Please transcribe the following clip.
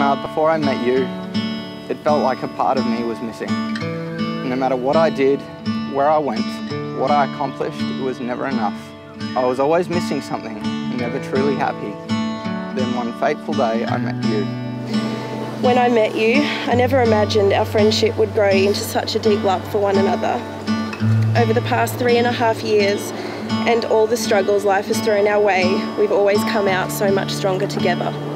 Ilana, before I met you, it felt like a part of me was missing. No matter what I did, where I went, what I accomplished, it was never enough. I was always missing something and never truly happy. Then one fateful day, I met you. When I met you, I never imagined our friendship would grow into such a deep love for one another. Over the past 3.5 years, and all the struggles life has thrown our way, we've always come out so much stronger together.